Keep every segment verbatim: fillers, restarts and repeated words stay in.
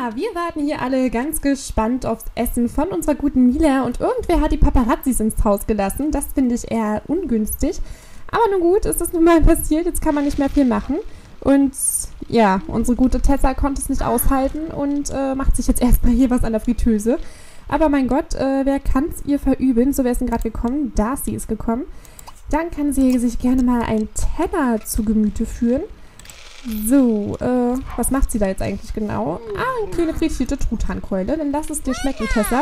Ja, wir warten hier alle ganz gespannt aufs Essen von unserer guten Mila und irgendwer hat die Paparazzis ins Haus gelassen. Das finde ich eher ungünstig. Aber nun gut, ist das nun mal passiert, jetzt kann man nicht mehr viel machen. Und ja, unsere gute Tessa konnte es nicht aushalten und äh, macht sich jetzt erstmal hier was an der Fritteuse. Aber mein Gott, äh, wer kann es ihr verübeln? So, wer ist denn gerade gekommen? Darcy ist gekommen. Dann kann sie sich gerne mal einen Teller zu Gemüte führen. So, äh, was macht sie da jetzt eigentlich genau? Ah, eine kleine frittierte Truthahnkeule. Dann lass es dir schmecken, Tessa.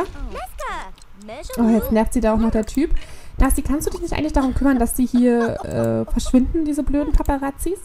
Oh, jetzt nervt sie da auch noch der Typ. Darcy, kannst du dich nicht eigentlich darum kümmern, dass die hier äh, verschwinden, diese blöden Paparazzis?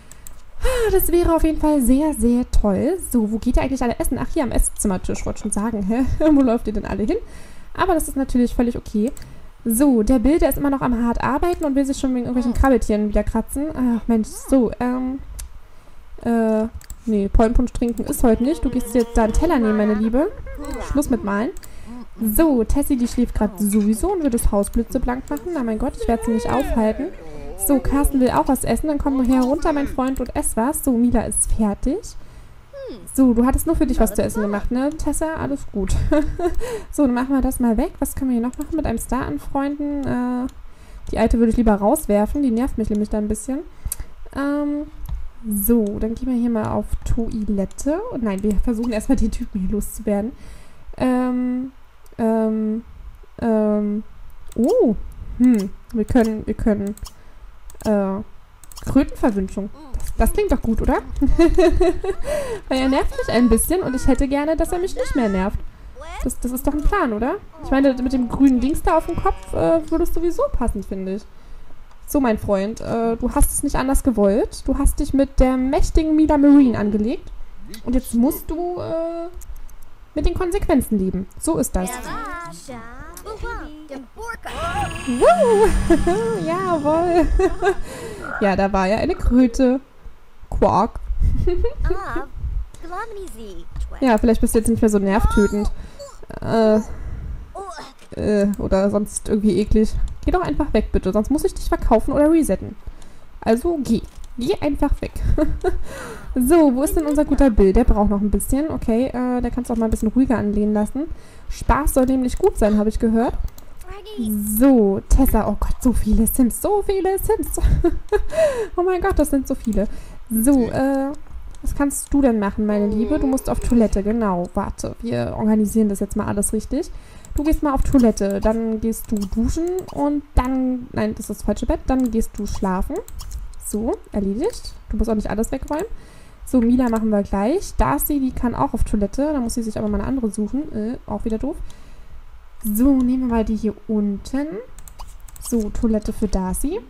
Das wäre auf jeden Fall sehr, sehr toll. So, wo geht ihr eigentlich alle essen? Ach, hier am Esszimmertisch, wollte schon sagen. Hä? Wo läuft ihr denn alle hin? Aber das ist natürlich völlig okay. So, der Bill, der ist immer noch am hart arbeiten und will sich schon wegen irgendwelchen Krabbeltieren wieder kratzen. Ach, Mensch, so, ähm... Äh, nee, Pollenpunsch trinken ist heute nicht. Du gehst jetzt da einen Teller nehmen, meine Liebe. Schluss mit Malen. So, Tessie, die schläft gerade sowieso und will das Haus blitzeblank machen. Na mein Gott, ich werde sie nicht aufhalten. So, Carsten will auch was essen. Dann komm mal her runter, mein Freund, und ess was. So, Mila ist fertig. So, du hattest nur für dich was zu essen gemacht, ne, Tessa? Alles gut. So, dann machen wir das mal weg. Was können wir hier noch machen mit einem Star anfreunden? Äh, die alte würde ich lieber rauswerfen. Die nervt mich nämlich da ein bisschen. Ähm... So, dann gehen wir hier mal auf Toilette. Und nein, wir versuchen erstmal den Typen hier loszuwerden. Ähm, ähm, ähm, oh, hm, wir können, wir können, äh, Krötenverwünschung. Das, das klingt doch gut, oder? Weil er nervt mich ein bisschen und ich hätte gerne, dass er mich nicht mehr nervt. Das, das ist doch ein Plan, oder? Ich meine, mit dem grünen Dings da auf dem Kopf äh, würde es sowieso passen, finde ich. So, mein Freund, äh, du hast es nicht anders gewollt. Du hast dich mit der mächtigen Mila Marine angelegt. Und jetzt musst du äh, mit den Konsequenzen leben. So ist das. Woo! Jawohl. Ja, da war ja eine Kröte. Quark. Ja, vielleicht bist du jetzt nicht mehr so nervtötend. Äh... Äh, oder sonst irgendwie eklig. Geh doch einfach weg, bitte. Sonst muss ich dich verkaufen oder resetten. Also, geh. Geh einfach weg. So, wo ist denn unser guter Bill? Der braucht noch ein bisschen. Okay, äh, der kannst du auch mal ein bisschen ruhiger anlehnen lassen. Spaß soll nämlich gut sein, habe ich gehört. So, Tessa. Oh Gott, so viele Sims. So viele Sims. Oh mein Gott, das sind so viele. So, äh, was kannst du denn machen, meine Liebe? Du musst auf Toilette, genau. Warte, wir organisieren das jetzt mal alles richtig. Du gehst mal auf Toilette, dann gehst du duschen und dann, nein, das ist das falsche Bett, dann gehst du schlafen. So, erledigt. Du musst auch nicht alles wegräumen. So, Mila machen wir gleich. Darcy, die kann auch auf Toilette, da muss sie sich aber mal eine andere suchen. Äh, auch wieder doof. So, nehmen wir mal die hier unten. So, Toilette für Darcy.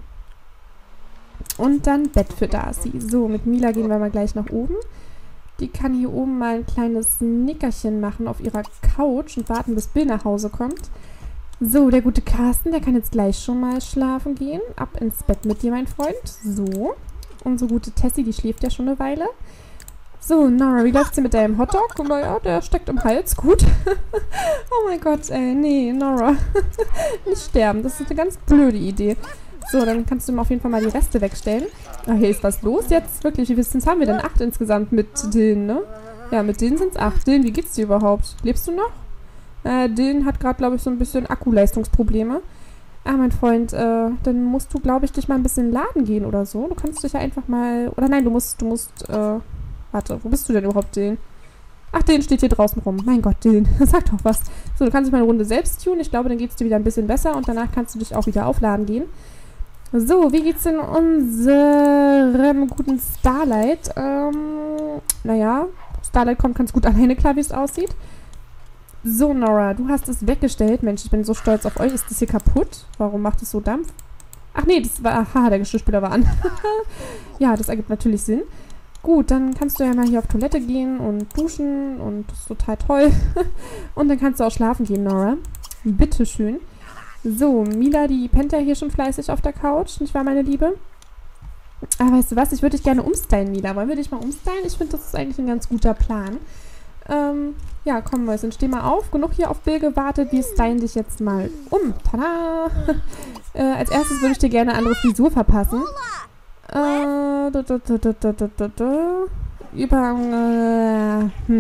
Und dann Bett für Darcy. So, mit Mila gehen wir mal gleich nach oben. Die kann hier oben mal ein kleines Nickerchen machen auf ihrer Couch und warten, bis Bill nach Hause kommt. So, der gute Carsten, der kann jetzt gleich schon mal schlafen gehen. Ab ins Bett mit dir, mein Freund. So. Unsere gute Tessie, die schläft ja schon eine Weile. So, Nora, wie läuft's dir mit deinem Hotdog? Oh, ja, der steckt im Hals. Gut. Oh mein Gott, ey. Nee, Nora. Nicht sterben. Das ist eine ganz blöde Idee. So, dann kannst du ihm auf jeden Fall mal die Reste wegstellen. Ah, hier ist was los jetzt. Wirklich, wie viele Sims haben wir denn? Acht insgesamt mit Dylan, ne? Ja, mit Dylan sind es acht. Dylan, wie geht's dir überhaupt? Lebst du noch? Äh, Dylan hat gerade, glaube ich, so ein bisschen Akkuleistungsprobleme. Ah, mein Freund, äh, dann musst du, glaube ich, dich mal ein bisschen laden gehen oder so. Du kannst dich ja einfach mal... Oder nein, du musst, du musst, äh... Warte, wo bist du denn überhaupt, Dylan? Ach, Dylan steht hier draußen rum. Mein Gott, Dylan, sag doch was. So, du kannst dich mal eine Runde selbst tun. Ich glaube, dann geht's dir wieder ein bisschen besser und danach kannst du dich auch wieder aufladen gehen. So, wie geht's denn unserem guten Starlight? Ähm, naja, Starlight kommt ganz gut alleine klar, wie es aussieht. So, Nora, du hast es weggestellt. Mensch, ich bin so stolz auf euch. Ist das hier kaputt? Warum macht es so Dampf? Ach nee, das war... Aha, der Geschirrspüler war an. Ja, das ergibt natürlich Sinn. Gut, dann kannst du ja mal hier auf Toilette gehen und duschen und das ist total toll. Und dann kannst du auch schlafen gehen, Nora. Bitteschön. So, Mila, die pennt ja hier schon fleißig auf der Couch, nicht wahr, meine Liebe? Aber weißt du was, ich würde dich gerne umstylen, Mila. Wollen wir dich mal umstylen? Ich finde, das ist eigentlich ein ganz guter Plan. Ähm, ja, komm, Mäuschen, steh mal auf. Genug hier auf Bill gewartet. Wir stylen dich jetzt mal um. Tada! äh, als erstes würde ich dir gerne eine andere Frisur verpassen. Äh, da, da, da, da, da, da, da. Über, äh, hm.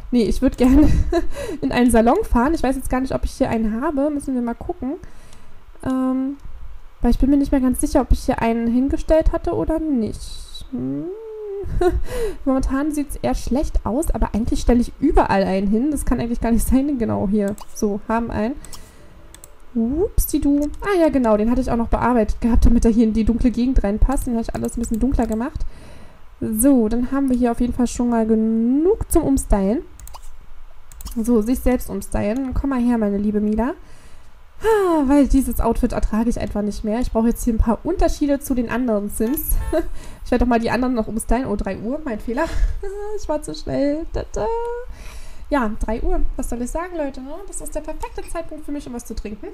Nee, ich würde gerne in einen Salon fahren. Ich weiß jetzt gar nicht, ob ich hier einen habe. Müssen wir mal gucken. Ähm, weil ich bin mir nicht mehr ganz sicher, ob ich hier einen hingestellt hatte oder nicht. Hm. Momentan sieht es eher schlecht aus, aber eigentlich stelle ich überall einen hin. Das kann eigentlich gar nicht sein. Genau, hier. So, haben einen. Upsi-du. Ah ja, genau. Den hatte ich auch noch bearbeitet gehabt, damit er hier in die dunkle Gegend reinpasst. Den habe ich alles ein bisschen dunkler gemacht. So, dann haben wir hier auf jeden Fall schon mal genug zum Umstylen. So, sich selbst umstylen. Komm mal her, meine liebe Mila. Ah, weil dieses Outfit ertrage ich einfach nicht mehr. Ich brauche jetzt hier ein paar Unterschiede zu den anderen Sims. Ich werde doch mal die anderen noch umstylen. Oh, drei Uhr, mein Fehler. Ich war zu schnell. Tada. Ja, drei Uhr. Was soll ich sagen, Leute? Ne? Das ist der perfekte Zeitpunkt für mich, um was zu trinken.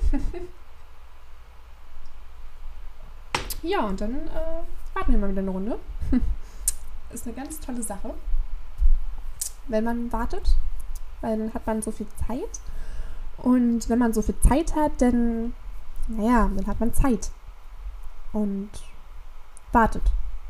Ja, und dann äh, warten wir mal wieder eine Runde. Ist eine ganz tolle Sache, wenn man wartet, weil dann hat man so viel Zeit. Und wenn man so viel Zeit hat, dann, naja, dann hat man Zeit. Und wartet.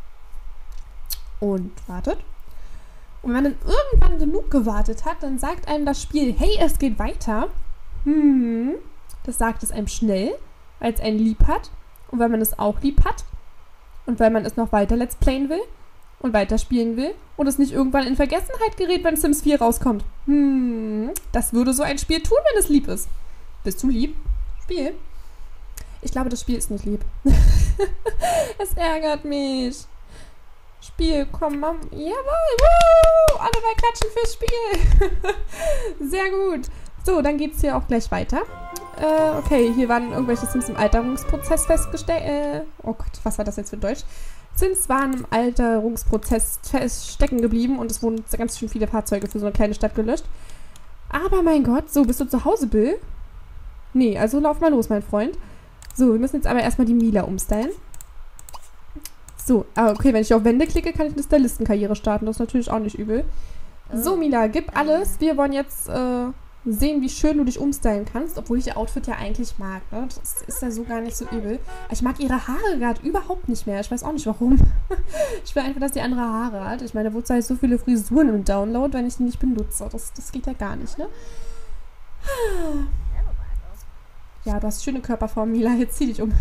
Und wartet. Und wenn man dann irgendwann genug gewartet hat, dann sagt einem das Spiel, hey, es geht weiter. Hm, das sagt es einem schnell, weil es einen lieb hat. Und weil man es auch lieb hat. Und weil man es noch weiter Let's Playen will. Und weiterspielen will und es nicht irgendwann in Vergessenheit gerät, wenn Sims vier rauskommt. Hm, das würde so ein Spiel tun, wenn es lieb ist. Bist du lieb? Spiel? Ich glaube, das Spiel ist nicht lieb. Es ärgert mich. Spiel, komm, Mom. Jawohl, woo! Alle mal klatschen fürs Spiel. Sehr gut. So, dann geht es hier auch gleich weiter. Äh, okay, hier waren irgendwelche Sims im Alterungsprozess festgestellt. Äh, oh Gott, was war das jetzt für Deutsch? Sims waren im Alterungsprozess stecken geblieben und es wurden ganz schön viele Fahrzeuge für so eine kleine Stadt gelöscht. Aber mein Gott, so, bist du zu Hause, Bill? Nee, also lauf mal los, mein Freund. So, wir müssen jetzt aber erstmal die Mila umstylen. So, ah, okay, wenn ich auf Wände klicke, kann ich eine Stylistenkarriere starten. Das ist natürlich auch nicht übel. So, Mila, gib alles. Wir wollen jetzt äh, sehen, wie schön du dich umstylen kannst, obwohl ich ihr Outfit ja eigentlich mag. Ne? Das ist ja so gar nicht so übel. Ich mag ihre Haare gerade überhaupt nicht mehr. Ich weiß auch nicht, warum. Ich will einfach, dass sie andere Haare hat. Ich meine, wozu habe ich so viele Frisuren im Download, wenn ich die nicht benutze? Das, das geht ja gar nicht, ne? Ja, du hast schöne Körperform, Mila. Jetzt zieh dich um.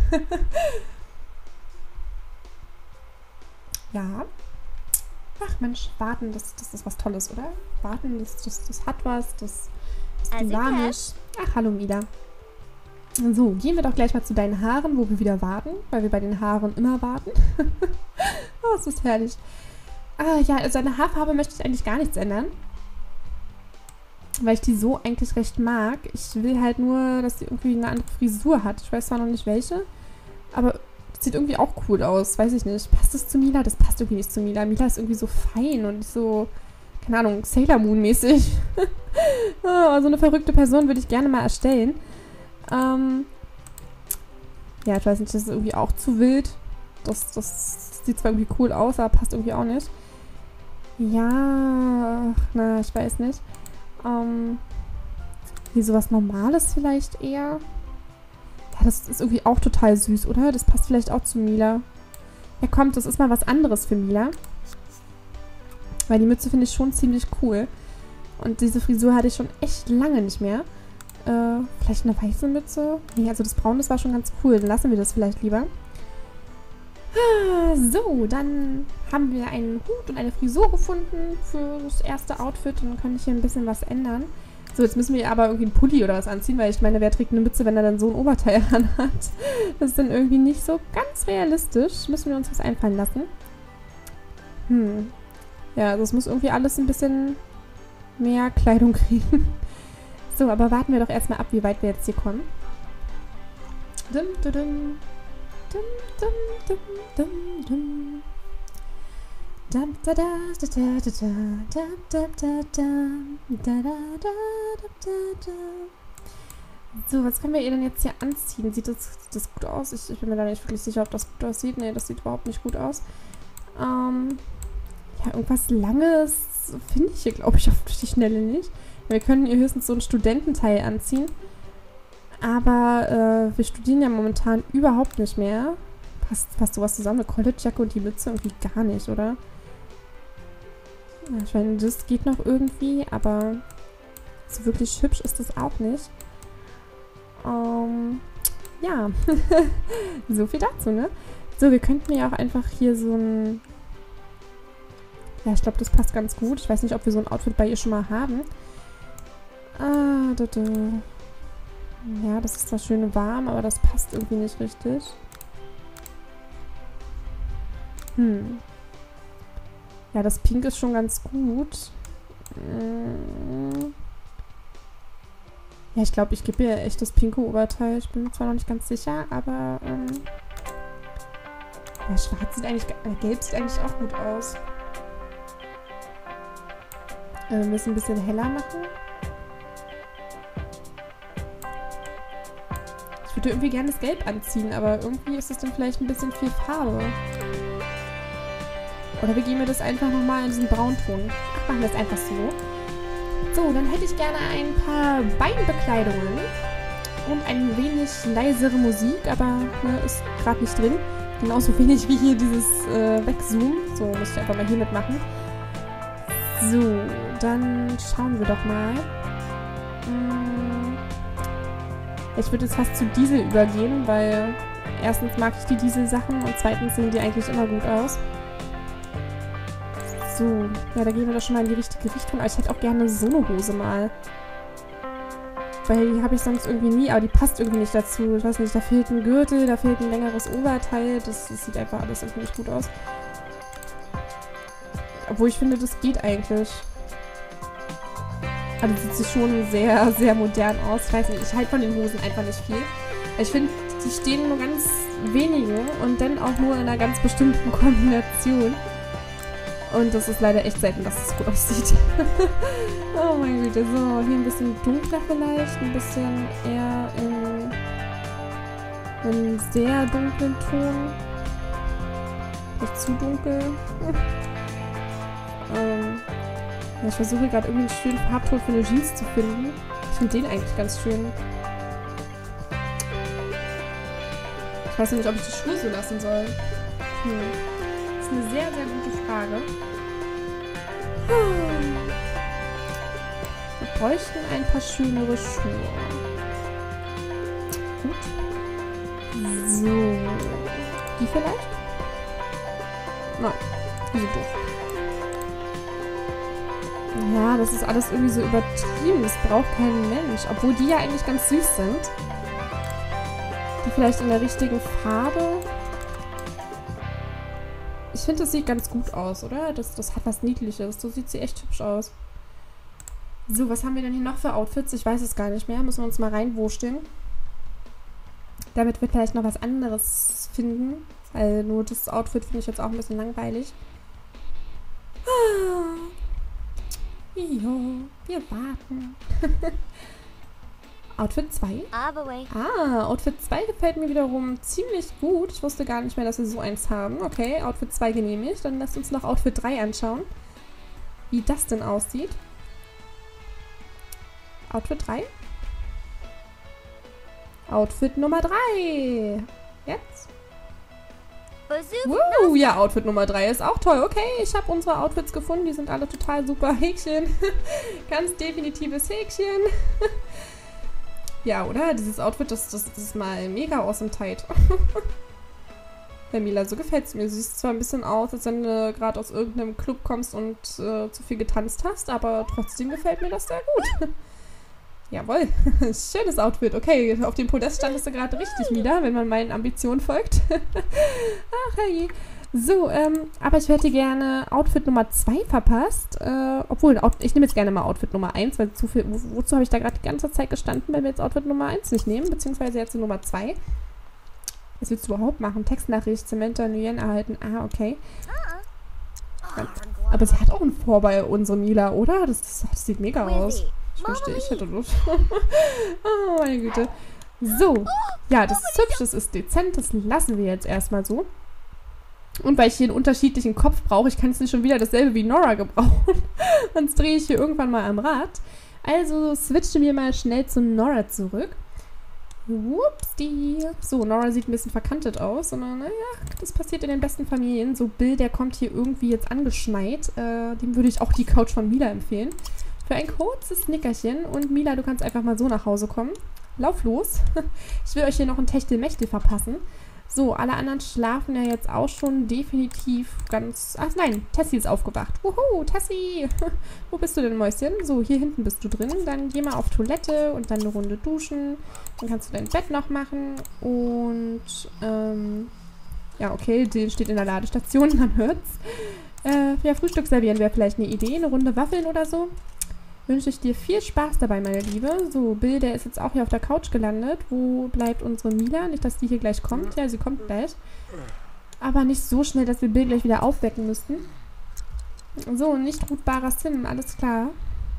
Ja. Ach Mensch, warten, das, das ist was Tolles, oder? Warten, das, das, das hat was, das ist dynamisch. Ach, hallo Mila. So, gehen wir doch gleich mal zu deinen Haaren, wo wir wieder warten, weil wir bei den Haaren immer warten. Oh, das ist herrlich. Ah, ja, also an der Haarfarbe möchte ich eigentlich gar nichts ändern. Weil ich die so eigentlich recht mag. Ich will halt nur, dass sie irgendwie eine andere Frisur hat. Ich weiß zwar noch nicht welche, aber sieht irgendwie auch cool aus, weiß ich nicht. Passt das zu Mila? Das passt irgendwie nicht zu Mila. Mila ist irgendwie so fein und so, keine Ahnung, Sailor Moon mäßig. So eine verrückte Person würde ich gerne mal erstellen. Ähm ja, ich weiß nicht, das ist irgendwie auch zu wild. Das, das sieht zwar irgendwie cool aus, aber passt irgendwie auch nicht. Ja, ach, na, ich weiß nicht. Ähm, wie sowas Normales vielleicht eher. Ja, das ist irgendwie auch total süß, oder? Das passt vielleicht auch zu Mila. Ja, kommt, das ist mal was anderes für Mila. Weil die Mütze finde ich schon ziemlich cool. Und diese Frisur hatte ich schon echt lange nicht mehr. Äh, vielleicht eine weiße Mütze? Nee, also das Braun, das war schon ganz cool. Dann lassen wir das vielleicht lieber. So, dann haben wir einen Hut und eine Frisur gefunden für das erste Outfit. Und dann kann ich hier ein bisschen was ändern. So, jetzt müssen wir aber irgendwie einen Pulli oder was anziehen, weil ich meine, wer trägt eine Mütze, wenn er dann so ein Oberteil an hat? Das ist dann irgendwie nicht so ganz realistisch. Müssen wir uns was einfallen lassen. Hm. Ja, also es muss irgendwie alles ein bisschen mehr Kleidung kriegen. So, aber warten wir doch erstmal ab, wie weit wir jetzt hier kommen. Dum, dum, dum. Dum, dum, dum, dum, dum. Dum, da, da, da, da, da, da, da, da, da, da, da, da, da, da. So, was können wir ihr denn jetzt hier anziehen? Sieht das, sieht das gut aus? Ich, ich bin mir da nicht wirklich sicher, ob das gut aussieht. Nee, das sieht überhaupt nicht gut aus. Ähm, ja, irgendwas Langes finde ich hier, glaube ich, auf die Schnelle nicht. Wir können ihr höchstens so ein Studententeil anziehen. Aber äh, wir studieren ja momentan überhaupt nicht mehr. Passt, passt sowas zusammen? Eine Collegejacke und die Mütze irgendwie gar nicht, oder? Ja, ich meine, das geht noch irgendwie, aber so wirklich hübsch ist das auch nicht. Ähm, ja, so viel dazu, ne? So, wir könnten ja auch einfach hier so ein... Ja, ich glaube, das passt ganz gut. Ich weiß nicht, ob wir so ein Outfit bei ihr schon mal haben. Ah, da, da. Ja, das ist zwar schön warm, aber das passt irgendwie nicht richtig. Hm. Ja, das Pink ist schon ganz gut. Hm. Ja, ich glaube, ich gebe ihr echt das pinke Oberteil. Ich bin mir zwar noch nicht ganz sicher, aber ähm, ja, schwarz sieht eigentlich, äh, gelb sieht eigentlich auch gut aus. Äh, wir müssen ein bisschen heller machen. Ich würde irgendwie gerne das Gelb anziehen, aber irgendwie ist es dann vielleicht ein bisschen viel Farbe. Oder wir geben mir das einfach nochmal in diesen Braunton. Ach, machen wir es einfach so. So, dann hätte ich gerne ein paar Beinbekleidungen und ein wenig leisere Musik, aber ne, ist gerade nicht drin. Genauso wenig wie hier dieses äh, Wegzoomen. So, muss ich einfach mal hier mitmachen. So, dann schauen wir doch mal. Hm, ich würde jetzt fast zu Diesel übergehen, weil erstens mag ich die Diesel-Sachen und zweitens sehen die eigentlich immer gut aus. So, ja, da gehen wir doch schon mal in die richtige Richtung. Aber ich hätte auch gerne so eine Hose mal. Weil die habe ich sonst irgendwie nie, aber die passt irgendwie nicht dazu. Ich weiß nicht, da fehlt ein Gürtel, da fehlt ein längeres Oberteil. Das, das sieht einfach alles irgendwie nicht gut aus. Obwohl ich finde, das geht eigentlich. Aber das sieht schon sehr, sehr modern aus. Ich weiß nicht, ich halte von den Hosen einfach nicht viel. Ich finde, die stehen nur ganz wenige und dann auch nur in einer ganz bestimmten Kombination. Und das ist leider echt selten, dass es gut aussieht. Oh mein Güte. So, hier ein bisschen dunkler vielleicht. Ein bisschen eher in einen sehr dunklen Ton. Nicht zu dunkel. ähm, ja, ich versuche gerade irgendwie einen schönen Farbton für eine Jeans zu finden. Ich finde den eigentlich ganz schön. Ich weiß nicht, ob ich die Schuhe so lassen soll. Hm. Das ist eine sehr, sehr gute Frage. Wir bräuchten ein paar schönere Schuhe. Gut. So. Die vielleicht? Nein, die sind doof. Ja, das ist alles irgendwie so übertrieben. Das braucht kein Mensch. Obwohl die ja eigentlich ganz süß sind. Die vielleicht in der richtigen Farbe. Ich finde, das sieht ganz gut aus, oder? Das, das hat was Niedliches. So sieht sie echt hübsch aus. So, was haben wir denn hier noch für Outfits? Ich weiß es gar nicht mehr. Müssen wir uns mal reinwursteln. Damit wir vielleicht noch was anderes finden. Weil nur das Outfit finde ich jetzt auch ein bisschen langweilig. Ah. Jo, wir warten. Outfit zwei. Ah, Outfit zwei gefällt mir wiederum ziemlich gut. Ich wusste gar nicht mehr, dass wir so eins haben. Okay, Outfit zwei genehmigt. Dann lasst uns noch Outfit drei anschauen. Wie das denn aussieht. Outfit drei. Outfit Nummer drei. Jetzt. Wow, ja, Outfit Nummer drei ist auch toll. Okay, ich habe unsere Outfits gefunden. Die sind alle total super. Häkchen. Ganz definitives Häkchen. Ja, oder? Dieses Outfit, das, das, das ist mal mega awesome tight. Ja, Mila, so gefällt es mir. Du siehst zwar ein bisschen aus, als wenn du gerade aus irgendeinem Club kommst und äh, zu viel getanzt hast, aber trotzdem gefällt mir das sehr gut. Jawohl, schönes Outfit. Okay, auf dem Podest standest du gerade richtig, Mila, wenn man meinen Ambitionen folgt. Ach, hey. So, ähm, aber ich hätte gerne Outfit Nummer zwei verpasst. Äh, obwohl, ich nehme jetzt gerne mal Outfit Nummer eins, weil zu viel, wo, wozu habe ich da gerade die ganze Zeit gestanden, wenn wir jetzt Outfit Nummer eins nicht nehmen, beziehungsweise jetzt Nummer zwei. Was willst du überhaupt machen? Textnachricht, Samantha Nguyen erhalten. Ah, okay. Aber sie hat auch einen Vorbei, unsere Mila, oder? Das, das, das sieht mega aus. Ich wünschte, ich hätte Lust. Oh, meine Güte. So. Ja, das ist hübsch, das ist dezent. Das lassen wir jetzt erstmal so. Und weil ich hier einen unterschiedlichen Kopf brauche, ich kann jetzt nicht schon wieder dasselbe wie Nora gebrauchen. Sonst drehe ich hier irgendwann mal am Rad. Also switchen wir mal schnell zu Nora zurück. Whoopsie. So, Nora sieht ein bisschen verkantet aus. Aber naja, das passiert in den besten Familien. So, Bill, der kommt hier irgendwie jetzt angeschneit. Äh, dem würde ich auch die Couch von Mila empfehlen. Für ein kurzes Nickerchen. Und Mila, du kannst einfach mal so nach Hause kommen. Lauf los. Ich will euch hier noch ein Techtelmechtel verpassen. So, alle anderen schlafen ja jetzt auch schon definitiv ganz... Ach nein, Tessie ist aufgewacht. Wuhu, Tessie! Wo bist du denn, Mäuschen? So, hier hinten bist du drin. Dann geh mal auf Toilette und dann eine Runde duschen. Dann kannst du dein Bett noch machen. Und, ähm... ja, okay, den steht in der Ladestation, man hört's. Äh, ja, Frühstück servieren wäre vielleicht eine Idee. Eine Runde Waffeln oder so. Wünsche ich dir viel Spaß dabei, meine Liebe. So, Bill, der ist jetzt auch hier auf der Couch gelandet. Wo bleibt unsere Mila? Nicht, dass die hier gleich kommt. Ja, sie kommt gleich. Aber nicht so schnell, dass wir Bill gleich wieder aufwecken müssten. So, nicht routbarer Sim, alles klar.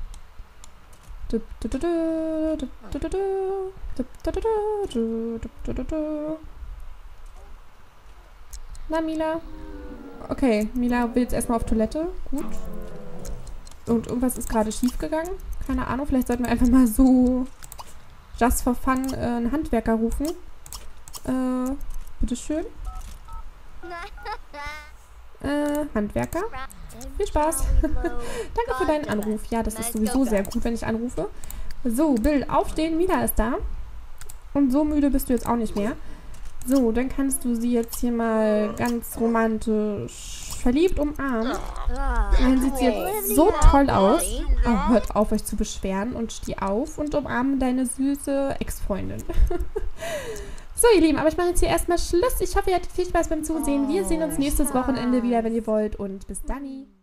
Na, Mila? Okay, Mila will jetzt erstmal auf Toilette. Gut. Und irgendwas ist gerade schief gegangen. Keine Ahnung, vielleicht sollten wir einfach mal so just for fun äh, einen Handwerker rufen. Äh, bitteschön. Äh, Handwerker. Viel Spaß. Danke für deinen Anruf. Ja, das ist sowieso sehr gut, wenn ich anrufe. So, Bill, aufstehen. Mila ist da. Und so müde bist du jetzt auch nicht mehr. So, dann kannst du sie jetzt hier mal ganz romantisch verliebt umarmen. Dann sieht sie jetzt so toll aus. Oh, hört auf, euch zu beschweren und steh auf und umarme deine süße Ex-Freundin. So, ihr Lieben, aber ich mache jetzt hier erstmal Schluss. Ich hoffe, ihr hattet viel Spaß beim Zusehen. Wir sehen uns nächstes Wochenende wieder, wenn ihr wollt. Und bis dann.